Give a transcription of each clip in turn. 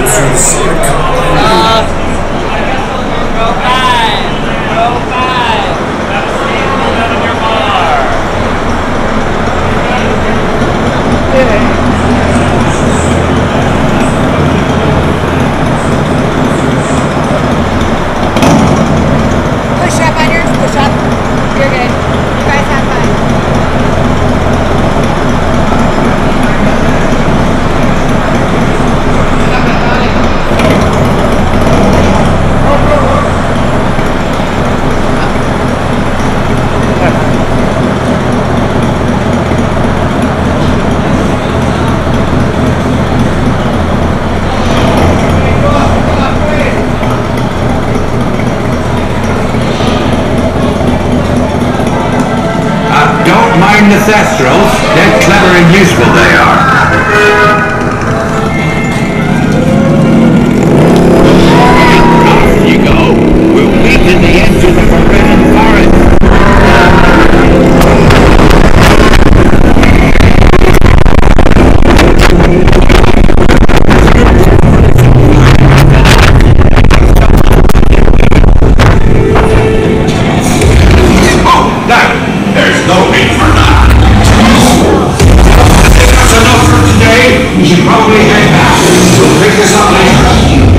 The Thestrals, they're clever and useful, they are. Off you go. We'll meet at the edge of the forbidden forest. Oh, no! There's no need for that. We should probably head back. We'll pick this up later.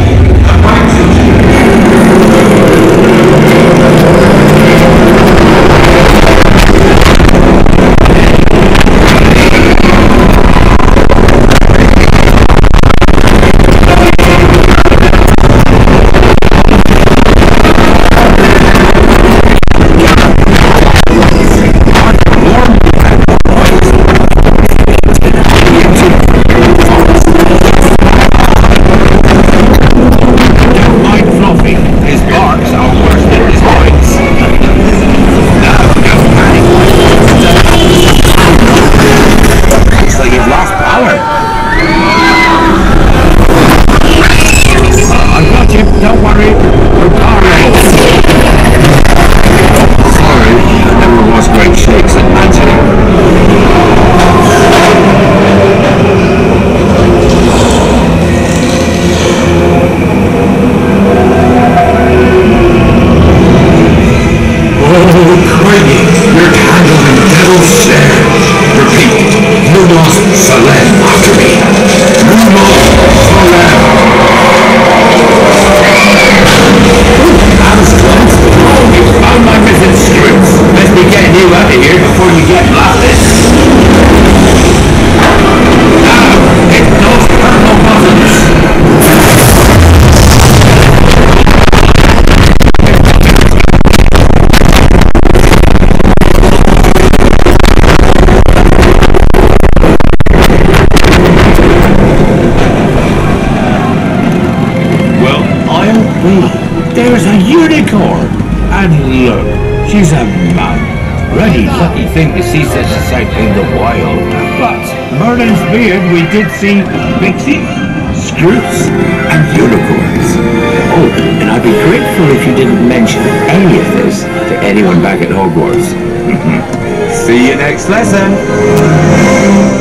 Don't worry, we're alright. Sorry, I never was great shakes at magic. Oh, Craigie, you're handling devil's share. Repeat, Lumos Salem after me. Lumos Salem. You found my missing scripts. Let's be getting you out of here before you get blasted. Now, hit those purple buttons. Well, I'll be. There's a unicorn! And look, she's a man. Really lucky thing to see such a sight in the wild. But Merlin's beard, we did see pixies, scroots, and unicorns. Oh, and I'd be grateful if you didn't mention any of this to anyone back at Hogwarts. See you next lesson!